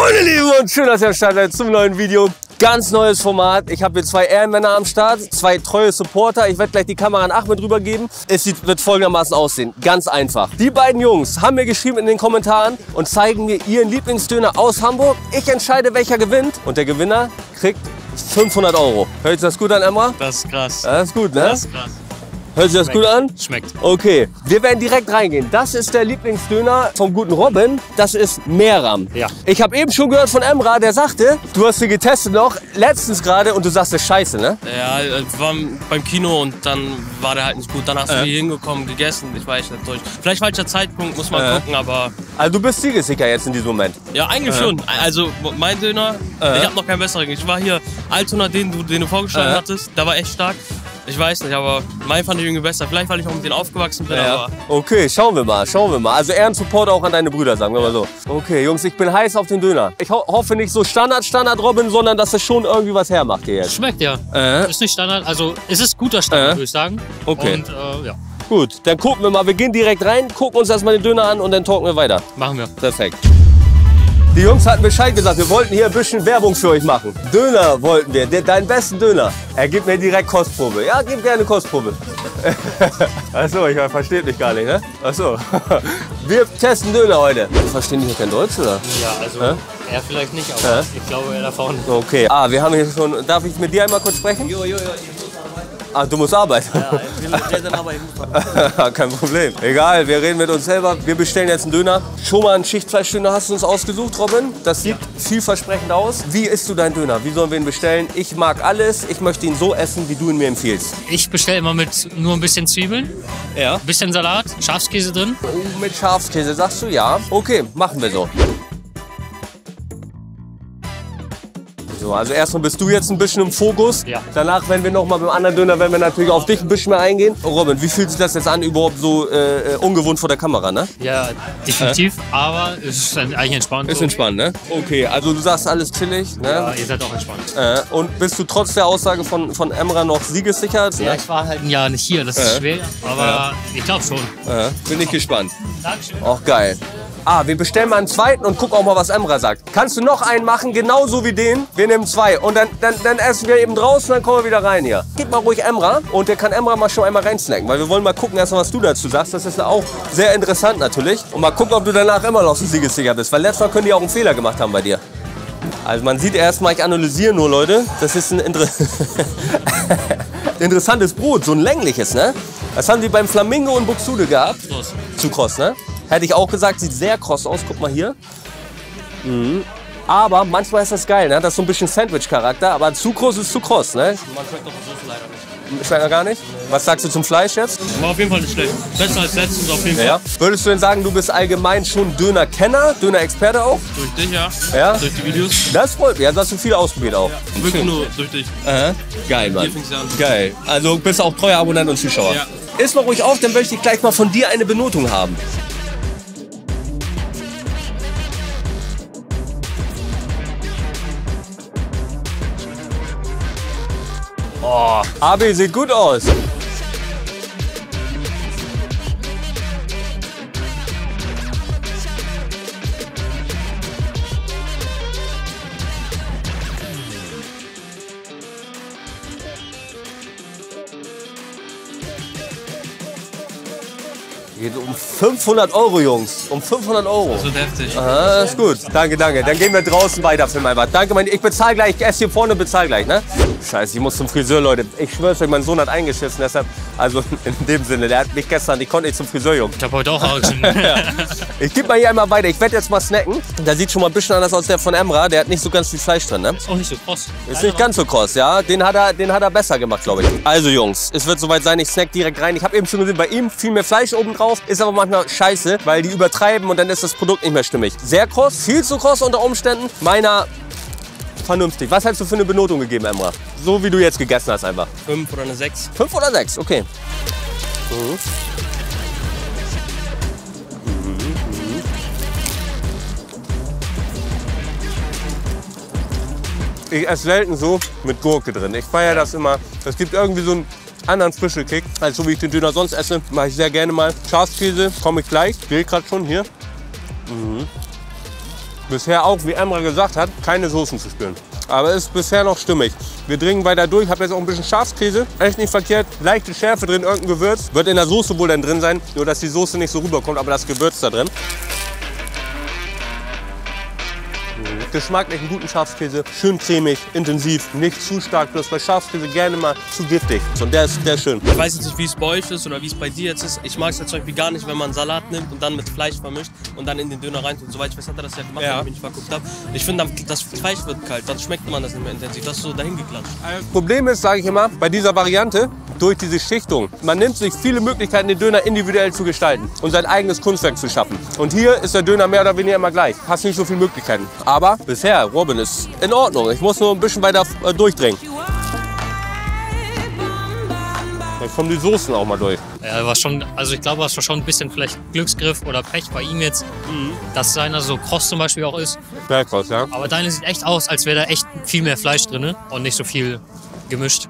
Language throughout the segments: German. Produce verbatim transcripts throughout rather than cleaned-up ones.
Moin ihr Lieben und schön, dass ihr am Start seid zum neuen Video. Ganz neues Format. Ich habe hier zwei Ehrenmänner am Start, zwei treue Supporter. Ich werde gleich die Kamera an Ahmed rübergeben. Es sieht, wird folgendermaßen aussehen. Ganz einfach. Die beiden Jungs haben mir geschrieben in den Kommentaren und zeigen mir ihren Lieblingsdöner aus Hamburg. Ich entscheide, welcher gewinnt. Und der Gewinner kriegt fünfhundert Euro. Hört sich das gut an, Emra? Das ist krass. Das ist gut, ne? Das ist krass. Hört sich das Schmeckt. gut an? Schmeckt. Okay, wir werden direkt reingehen. Das ist der Lieblingsdöner vom guten Robin. Das ist Mehram. Ja. Ich habe eben schon gehört von Emra, der sagte, du hast sie getestet noch, letztens gerade, und du sagst, das ist scheiße, ne? Ja, wir waren beim Kino und dann war der halt nicht gut. Danach sind Äh. wir hier hingekommen, gegessen. Ich weiß nicht durch. Vielleicht falscher Zeitpunkt, muss man Äh. gucken, aber Also du bist siegessicher jetzt in diesem Moment. ja, eigentlich Äh. schon. Also mein Döner, Äh. ich habe noch keinen besseren. Ich war hier Altona, den du, den du vorgeschlagen Äh. hattest. Der war echt stark. Ich weiß nicht, aber mein fand ich irgendwie besser. Vielleicht, weil ich auch mit denen aufgewachsen bin, aber Okay, schauen wir mal, schauen wir mal. Also Ehrensupport auch an deine Brüder, sagen wir mal so. Okay, Jungs, ich bin heiß auf den Döner. Ich ho hoffe nicht so Standard, Standard Robin, sondern dass es schon irgendwie was hermacht hier jetzt. Schmeckt ja. Äh. Ist nicht Standard, also es ist guter Standard, Äh. würde ich sagen. Okay. Und äh, ja, Gut, dann gucken wir mal. Wir gehen direkt rein, gucken uns erstmal den Döner an und dann talken wir weiter. machen wir. Perfekt. Die Jungs hatten Bescheid gesagt, wir wollten hier ein bisschen Werbung für euch machen. Döner wollten wir, de deinen besten Döner. Er gibt mir direkt Kostprobe. Ja, gib gerne Kostprobe. Achso, ich verstehe mich gar nicht, ne? Achso. Wir testen Döner heute. Verstehen die hier kein Deutsch, oder? Ja, also Hä? er vielleicht nicht, aber Hä? ich glaube, er davon. Okay. Ah, wir haben hier schon... Darf ich mit dir einmal kurz sprechen? Jo, jo, jo. Ah, du musst arbeiten. Ja, wir sind aber im Kein Problem. Egal, wir reden mit uns selber. Wir bestellen jetzt einen Döner. Schon mal einen Schichtfleischdöner hast du uns ausgesucht, Robin. Das sieht vielversprechend aus. Wie isst du deinen Döner? Wie sollen wir ihn bestellen? Ich mag alles. Ich möchte ihn so essen, wie du ihn mir empfiehlst. Ich bestelle immer mit nur ein bisschen Zwiebeln, Ja. ein bisschen Salat, Schafskäse drin. Oh, mit Schafskäse, sagst du? Ja. Okay, machen wir so. So, also erstmal bist du jetzt ein bisschen im Fokus. Ja. Danach, wenn wir noch mal beim anderen Döner, werden wir natürlich auf dich ein bisschen mehr eingehen. Oh, Robin, wie fühlt sich das jetzt an, überhaupt so äh, ungewohnt vor der Kamera, ne? Ja, definitiv, aber es ist dann eigentlich entspannt. Ist so. entspannt, ne? Okay, also du sagst alles chillig, ne? Ja, ihr seid auch entspannt. Äh, und bist du trotz der Aussage von, von Emra noch siegessicher? Ja, ich war halt ein Jahr nicht hier, das ist Äh. schwer, aber ich glaube schon. Äh, bin ich gespannt. Dankeschön. Auch geil. Ah, wir bestellen mal einen zweiten und gucken auch mal, was Emra sagt. Kannst du noch einen machen, genauso wie den? Wir nehmen zwei und dann, dann, dann essen wir eben draußen, dann kommen wir wieder rein hier. Gib mal ruhig Emra und der kann Emra mal schon einmal reinsnacken, weil wir wollen mal gucken erstmal, was du dazu sagst. Das ist auch sehr interessant natürlich. Und mal gucken, ob du danach immer noch so siegessicher bist, weil letztes Mal können die auch einen Fehler gemacht haben bei dir. Also man sieht erstmal, ich analysiere nur, Leute. Das ist ein Inter interessantes Brot, so ein längliches, ne? Das haben die beim Flamingo und Buxtehude gehabt. Prost. Zu kross, ne? Hätte ich auch gesagt, sieht sehr kross aus. Guck mal hier. Mhm. Aber manchmal ist das geil, ne? Das ist so ein bisschen Sandwich-Charakter, aber zu kross ist zu kross, ne? Man schmeckt doch so viel leider nicht. Schmeckt noch gar nicht? Was sagst du zum Fleisch jetzt? War auf jeden Fall nicht schlecht. Besser als letztens auf jeden Fall. Ja. Würdest du denn sagen, du bist allgemein schon Döner-Kenner, Döner-Experte auch? Durch dich, ja. Ja. Durch die Videos. Das freut mich, also hast du viel ausprobiert auch. Wirklich nur durch dich. Aha. Geil, Mann. Hier fängt's an. Geil. Also bist du auch treuer Abonnent und Zuschauer. Ja. Iss mal ruhig auf, dann möchte ich gleich mal von dir eine Benotung haben. Oh, Abi sieht gut aus. Geht um fünfhundert Euro, Jungs. Um fünfhundert Euro. Das wird heftig. Aha, ist gut. Danke, danke. Dann gehen wir draußen weiter, Film einfach. Danke, mein, ich bezahle gleich. Ich esse hier vorne und bezahle gleich, ne? Scheiße, ich muss zum Friseur, Leute. Ich schwör's euch, mein Sohn hat eingeschissen, deshalb, also in dem Sinne, der hat mich gestern, ich konnte nicht zum Friseur, Jungs. Ich habe heute auch Action. Ich gebe mal hier einmal weiter. Ich werde jetzt mal snacken. Der sieht schon mal ein bisschen anders aus, der von Emra. Der hat nicht so ganz viel Fleisch drin, ne? Ist auch nicht so kross. Ist nicht ganz so kross, ja. Den hat er, den hat er besser gemacht, glaube ich. Also Jungs, es wird soweit sein, ich snack direkt rein. Ich habe eben schon gesehen, bei ihm viel mehr Fleisch oben drauf. Ist aber manchmal scheiße, weil die übertreiben und dann ist das Produkt nicht mehr stimmig. Sehr kross, viel zu kross unter Umständen. Meiner vernünftig. Was hast du für eine Benotung gegeben, Emra? So wie du jetzt gegessen hast einfach. Fünf oder eine sechs. Fünf oder sechs, okay. Mhm. Ich esse selten so mit Gurke drin. Ich feiere das immer. Es gibt irgendwie so einen anderen Special-Kick, als so wie ich den Döner sonst esse. Mache ich sehr gerne mal. Schafskäse, komme ich gleich. Grill gerade schon hier. Mhm. Bisher auch, wie Emre gesagt hat, keine Soßen zu spüren. Aber ist bisher noch stimmig. Wir dringen weiter durch. Ich habe jetzt auch ein bisschen Schafskäse. Echt nicht verkehrt. Leichte Schärfe drin, irgendein Gewürz. Wird in der Soße wohl dann drin sein. Nur, dass die Soße nicht so rüberkommt, aber das Gewürz da drin. Geschmacklich einen guten Schafskäse, schön cremig, intensiv, nicht zu stark, bloß bei Schafskäse gerne mal zu giftig. Und der ist, der ist schön. Ich weiß jetzt nicht, wie es bei euch ist oder wie es bei dir jetzt ist. Ich mag es jetzt zum Beispiel gar nicht, wenn man Salat nimmt und dann mit Fleisch vermischt und dann in den Döner reintut. Soweit ich weiß, hat er das ja gemacht, Ja. wenn ich mich verguckt habe. Ich finde, das Fleisch wird kalt, dann schmeckt man das nicht mehr intensiv. Das ist so dahin geklatscht. Problem ist, sage ich immer, bei dieser Variante, durch diese Schichtung, man nimmt sich viele Möglichkeiten, den Döner individuell zu gestalten und sein eigenes Kunstwerk zu schaffen. Und hier ist der Döner mehr oder weniger immer gleich. Hast nicht so viele Möglichkeiten. Aber bisher, Robin, ist in Ordnung. Ich muss nur ein bisschen weiter äh, durchdringen. Dann kommen die Soßen auch mal durch. Ja, war schon, also ich glaube, das war schon ein bisschen vielleicht Glücksgriff oder Pech bei ihm jetzt, mhm. dass seiner so kross zum Beispiel auch ist. Bergkross, ja. Aber deine sieht echt aus, als wäre da echt viel mehr Fleisch drin und nicht so viel gemischt.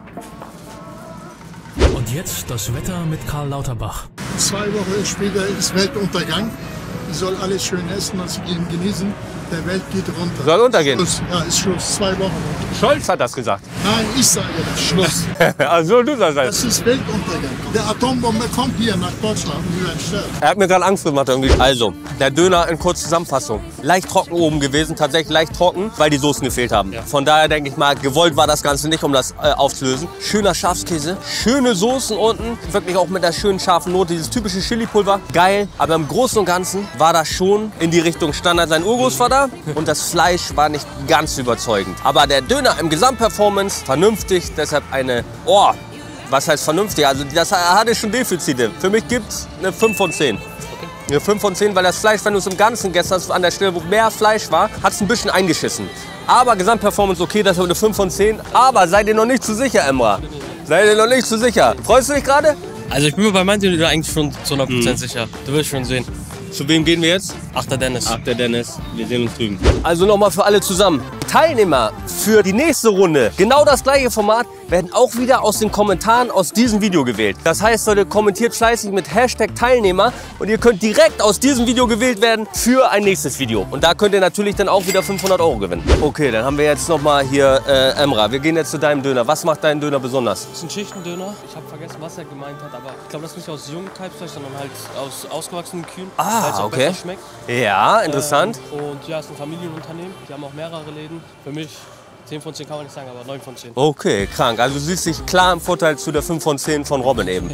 Und jetzt das Wetter mit Karl Lauterbach. Zwei Wochen später ist Weltuntergang. Ich soll alles schön essen und genießen. Der Welt geht runter. Soll untergehen? Schluss. Ja, ist Schluss. Zwei Wochen. Scholz hat das gesagt. Nein, ich sage das. Schluss. Also du sagst Das ist Weltuntergang. Der Atombombe kommt hier nach Deutschland und wir werden sterben. Er hat mir gerade Angst gemacht irgendwie. Also, der Döner in kurzer Zusammenfassung. Leicht trocken oben gewesen, tatsächlich leicht trocken, weil die Soßen gefehlt haben. Ja. Von daher denke ich mal, gewollt war das Ganze nicht, um das äh, aufzulösen. Schöner Schafskäse, schöne Soßen unten, wirklich auch mit einer schönen scharfen Note, dieses typische Chili-Pulver. Geil, aber im Großen und Ganzen war das schon in die Richtung Standard sein Urgroßvater und das Fleisch war nicht ganz überzeugend. Aber der Döner im Gesamtperformance vernünftig, deshalb eine, oh, was heißt vernünftig? Also das hatte schon Defizite. Für mich gibt es eine fünf von zehn. Eine fünf von zehn, weil das Fleisch, wenn du es im Ganzen gestern an der Stelle, wo mehr Fleisch war, hat es ein bisschen eingeschissen. Aber Gesamtperformance okay, das ist eine fünf von zehn. Aber seid ihr noch nicht zu sicher, Emra? Seid ihr noch nicht zu sicher? Freust du dich gerade? Also ich bin mir bei meinem Döner eigentlich schon zu hundert Prozent mhm. sicher. Du wirst schon sehen. Zu wem gehen wir jetzt? Achter Dennis. Achter Dennis. Wir sehen uns drüben. Also nochmal für alle zusammen. Teilnehmer für die nächste Runde, genau das gleiche Format, werden auch wieder aus den Kommentaren aus diesem Video gewählt. Das heißt, Leute, kommentiert fleißig mit Hashtag Teilnehmer und ihr könnt direkt aus diesem Video gewählt werden für ein nächstes Video. Und da könnt ihr natürlich dann auch wieder fünfhundert Euro gewinnen. Okay, dann haben wir jetzt nochmal hier äh, Emra. Wir gehen jetzt zu deinem Döner. Was macht deinen Döner besonders? Das ist ein Schichtendöner. Ich habe vergessen, was er gemeint hat, aber ich glaube, das ist nicht aus jungen Kalbsfleisch, sondern halt aus ausgewachsenen Kühen. Ah, weil es auch okay. besser schmeckt. Ja, interessant. Ähm, und ja, es ist ein Familienunternehmen. Die haben auch mehrere Läden. Für mich zehn von zehn kann man nicht sagen, aber neun von zehn. Okay, krank. Also du siehst dich klar im Vorteil zu der fünf von zehn von Robin eben.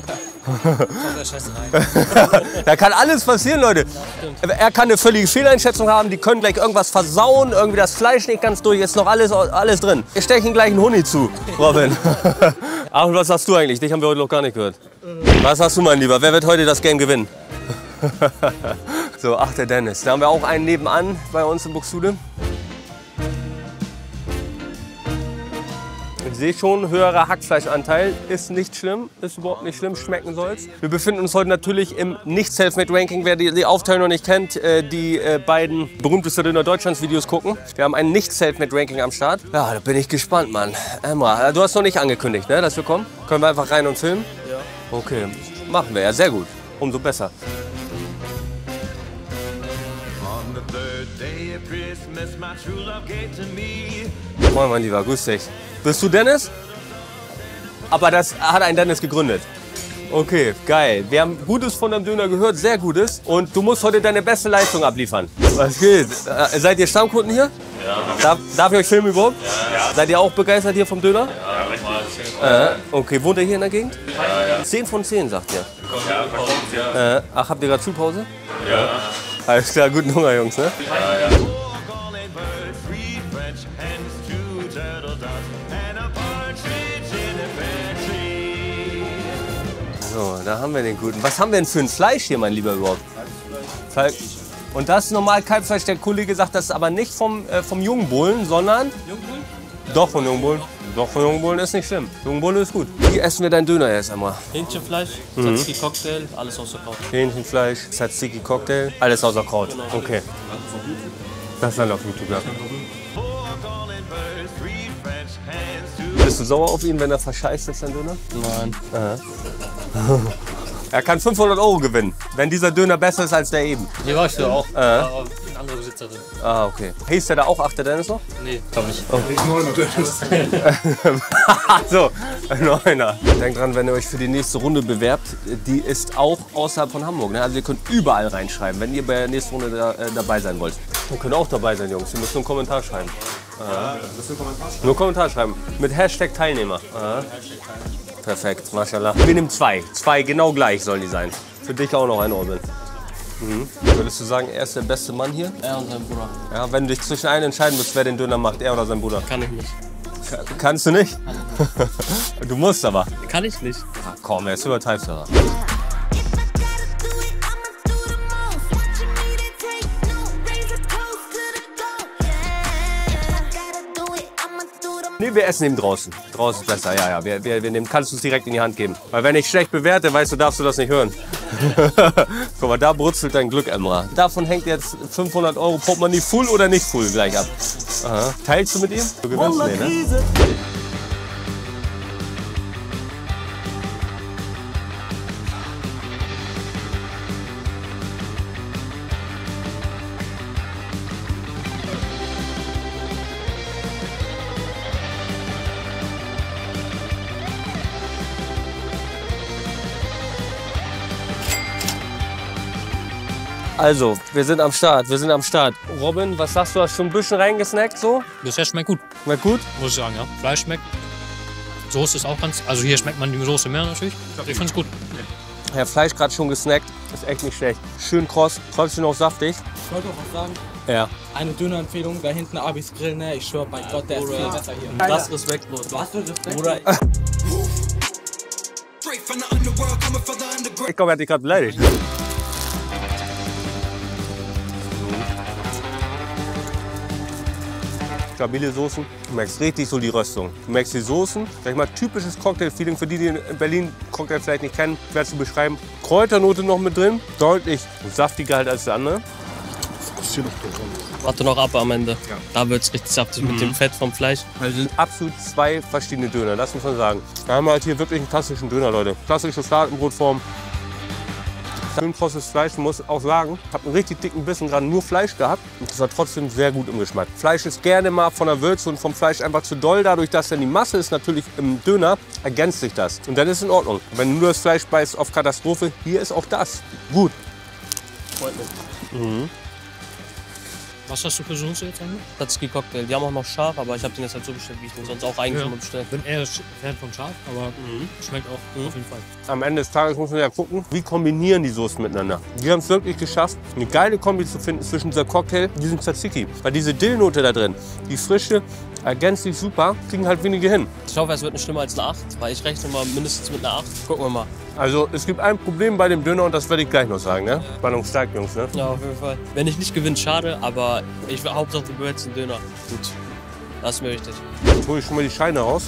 Da kann alles passieren, Leute. Ja, er kann eine völlige Fehleinschätzung haben, die können gleich irgendwas versauen, irgendwie das Fleisch nicht ganz durch, ist noch alles, alles drin. Ich steche ihm gleich einen Huni zu, Robin. Ach, und was hast du eigentlich? Dich haben wir heute noch gar nicht gehört. Was hast du, mein Lieber? Wer wird heute das Game gewinnen? So, ach, der Dennis. Da haben wir auch einen nebenan bei uns in Buxtehude. Ich sehe schon, höherer Hackfleischanteil ist nicht schlimm, ist überhaupt nicht schlimm, schmecken soll's. Wir befinden uns heute natürlich im Nicht-Selfmade-Ranking. Wer die, die Aufteilung noch nicht kennt, äh, die äh, beiden berühmtesten Döner Deutschlands Videos gucken. Wir haben ein Nicht-Selfmade-Ranking am Start. Ja, da bin ich gespannt, Mann. Emra, du hast noch nicht angekündigt, ne, dass wir kommen? Können wir einfach rein und filmen? Ja. Okay, machen wir, ja, sehr gut. Umso besser. Moin, mein Lieber, grüß dich. Bist du Dennis? Aber das hat ein Dennis gegründet. Okay, geil. Wir haben Gutes von dem Döner gehört, sehr Gutes. Und du musst heute deine beste Leistung abliefern. Was geht? Äh, seid ihr Stammkunden hier? Ja. Darf, darf ich euch filmen überhaupt? Ja. Seid ihr auch begeistert hier vom Döner? Ja, richtig. Äh, okay, wohnt ihr hier in der Gegend? Ja, ja. zehn von zehn, sagt ihr. Ja, kommt, ja. Äh, ach, habt ihr gerade Schulpause? Ja. Alles klar, guten Hunger, Jungs, ne? Ja, ja. So, da haben wir den guten. Was haben wir denn für ein Fleisch hier, mein Lieber, überhaupt? Kalb. Und das ist normal Kalbfleisch. Der Kollege sagt, das ist aber nicht vom, äh, vom Jungbohlen, sondern... Jungbohlen? Doch, von Jungbohlen. Doch, von Jungbohlen ist nicht schlimm. Jungbohlen ist gut. Wie essen wir deinen Döner jetzt einmal? Hähnchenfleisch, Mhm. Tzatziki Cocktail, alles außer Kraut. Hähnchenfleisch, Tzatziki Cocktail, alles außer Kraut. Genau. Okay. Das dann auf YouTube, ja. Bist du sauer auf ihn, wenn er verscheißt ist, dein Döner? Nein. Aha. Er kann fünfhundert Euro gewinnen, wenn dieser Döner besser ist als der eben. Hier warst du auch. Äh. Aber in andere Besitzerin. Ah, okay. Hieß der da auch achter Dennis noch? Nee, glaube ich. So, Neuner. Denkt dran, wenn ihr euch für die nächste Runde bewerbt, die ist auch außerhalb von Hamburg. Ne? Also ihr könnt überall reinschreiben, wenn ihr bei der nächsten Runde da, äh, dabei sein wollt. Ihr könnt auch dabei sein, Jungs. Ihr müsst nur einen Kommentar schreiben. Ja, nur Kommentar schreiben. Mit Hashtag Teilnehmer. Aha. Perfekt, mashallah. Wir nehmen zwei. Zwei genau gleich sollen die sein. Für dich auch noch ein Orbel. Mhm. Würdest du sagen, er ist der beste Mann hier? Er und sein Bruder. Ja, wenn du dich zwischen einen entscheiden musst, wer den Döner macht, er oder sein Bruder? Kann ich nicht. Ka- Kannst du nicht? Du musst aber. Kann ich nicht. Ach, komm, er ist übertreibst du. Nee, wir essen eben draußen. Draußen ist besser, ja, ja. Wir, wir, wir nehmen, kannst du es direkt in die Hand geben. Weil wenn ich schlecht bewerte, weißt du, darfst du das nicht hören. Guck mal, da brutzelt dein Glück, Emra. Davon hängt jetzt fünfhundert Euro Portemonnaie full oder nicht full gleich ab. Aha. Teilst du mit ihm? Du gewinnst, nee, ne? Also, wir sind am Start, wir sind am Start. Robin, was sagst du, hast schon ein bisschen reingesnackt so? Bisher schmeckt gut, Schmeckt gut? muss ich sagen, ja. Fleisch schmeckt. Soße ist auch ganz, also hier schmeckt man die Soße mehr natürlich. Ich finde es gut. Ja, Fleisch gerade schon gesnackt, ist echt nicht schlecht. Schön kross, trotzdem noch saftig. Ich wollte auch was sagen. Ja. Eine Dönerempfehlung, da hinten Abis Grill, ne? Ich schwör, bei Gott, der ist viel besser hier. Das respektlos. Hast du Respekt? Bruder, Ich glaube, er hat dich gerade beleidigt. Stabile Soßen. Du merkst richtig so die Röstung. Du merkst die Soßen. Sag ich mal, typisches Cocktail-Feeling für die, die in Berlin Cocktail vielleicht nicht kennen, schwer zu beschreiben. Kräuternote noch mit drin. Deutlich saftiger halt als der andere. warte noch ab am Ende. Da wird es richtig saftig mit dem Fett vom Fleisch. Also sind absolut zwei verschiedene Döner, das muss man sagen. Da haben wir halt hier wirklich einen klassischen Döner, Leute. Klassische Fladenbrotform. Schön krosses Fleisch, muss auch sagen, ich habe einen richtig dicken Bissen gerade nur Fleisch gehabt und das war trotzdem sehr gut im Geschmack. Fleisch ist gerne mal von der Würze und vom Fleisch einfach zu doll, dadurch, dass dann die Masse ist natürlich im Döner, ergänzt sich das und dann ist es in Ordnung. Wenn du nur das Fleisch beißt auf Katastrophe, hier ist auch das gut. Freut mich. Mhm. Was hast du für Soße jetzt eigentlich? Tzatziki Cocktail. Die haben auch noch scharf, aber ich habe den jetzt halt so bestellt, wie ich den sonst auch eigentlich Ja. immer bestelle. Bin eher Fan von scharf, aber schmeckt auch auf jeden Fall. Am Ende des Tages muss man ja gucken, wie kombinieren die Soßen miteinander. Wir haben es wirklich geschafft, eine geile Kombi zu finden zwischen dieser Cocktail und diesem Tzatziki. Weil diese Dillnote da drin, die frische, ergänzt sich super, kriegen halt wenige hin. Ich hoffe, es wird nicht schlimmer als eine acht, weil ich rechne mal mindestens mit einer acht. Gucken wir mal. Also es gibt ein Problem bei dem Döner und das werde ich gleich noch sagen. Ne? Spannung steigt, Jungs. Ne? Ja, auf jeden Fall. Wenn ich nicht gewinne, schade, aber ich will Hauptsache du bewertest den Döner. Gut. Das ist mir wichtig. Jetzt hole ich schon mal die Scheine raus.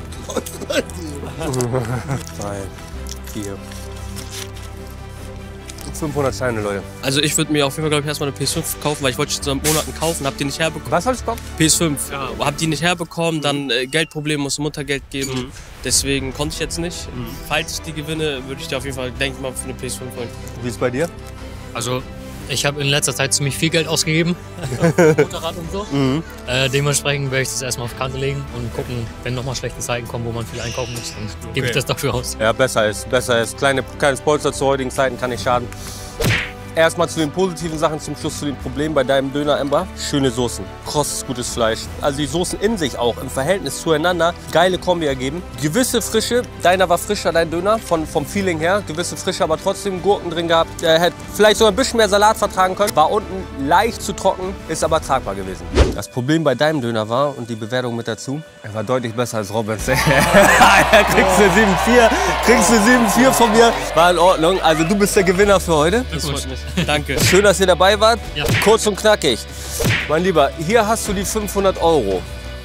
Drei, vier. fünfhundert Scheine, Leute. Also ich würde mir auf jeden Fall, glaube ich, erstmal eine P S fünf kaufen, weil ich wollte schon seit Monaten kaufen, hab die nicht herbekommen. Was sollst du kaufen? P S fünf. Ja. Hab die nicht herbekommen, dann äh, Geldprobleme, musste Muttergeld geben. Mhm. Deswegen konnte ich jetzt nicht. Mhm. Falls ich die gewinne, würde ich dir auf jeden Fall, denke ich mal, für eine P S fünf holen. Wie ist es bei dir? Also ich habe in letzter Zeit ziemlich viel Geld ausgegeben. Motorrad und so. Mhm. Äh, dementsprechend werde ich das erstmal auf Kante legen und gucken, wenn nochmal schlechte Zeiten kommen, wo man viel einkaufen muss, dann gebe ich das dafür aus. Ja, besser ist. Besser ist. Kleine, kleines Polster zu heutigen Zeiten kann nicht schaden. Erstmal zu den positiven Sachen, zum Schluss zu den Problemen bei deinem Döner, Emra. Schöne Soßen, krosses, gutes Fleisch. Also die Soßen in sich auch im Verhältnis zueinander geile Kombi ergeben. Gewisse Frische, deiner war frischer, dein Döner, von, vom Feeling her. Gewisse Frische, aber trotzdem Gurken drin gehabt. Er hätte vielleicht sogar ein bisschen mehr Salat vertragen können. War unten leicht zu trocken, ist aber tragbar gewesen. Das Problem bei deinem Döner war, und die Bewertung mit dazu, er war deutlich besser als Robins. Kriegst du sieben vier, kriegst du sieben vier von mir. War in Ordnung. Also du bist der Gewinner für heute. Das freut mich. Danke. Schön, dass ihr dabei wart. Ja. Kurz und knackig. Mein Lieber, hier hast du die fünfhundert Euro.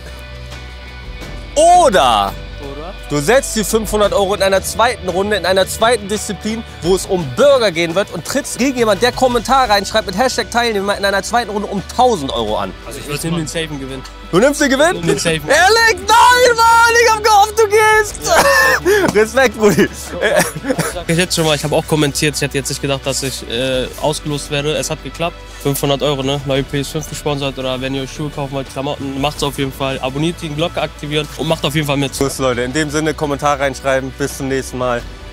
Oder Oder? du setzt die fünfhundert Euro in einer zweiten Runde, in einer zweiten Disziplin, wo es um Burger gehen wird und trittst gegen jemanden, der Kommentar reinschreibt mit Hashtag Teilnehmer in einer zweiten Runde um tausend Euro an. Also ich Ich würde nehme den mal. safen Gewinn. Du nimmst den Gewinn? Den safen. Ehrlich? Nein, Mann! Ich hab gehofft, du gehst! Respekt, Brudi. Ich jetzt schon mal, ich habe auch kommentiert, ich hätte jetzt nicht gedacht, dass ich äh, ausgelost werde. Es hat geklappt. fünfhundert Euro, ne? Neue P S fünf gesponsert oder wenn ihr euch Schuhe kaufen wollt, Klamotten, macht's auf jeden Fall. Abonniert die Glocke aktivieren und macht auf jeden Fall mit. Tschüss Leute, in dem Sinne Kommentar reinschreiben. Bis zum nächsten Mal.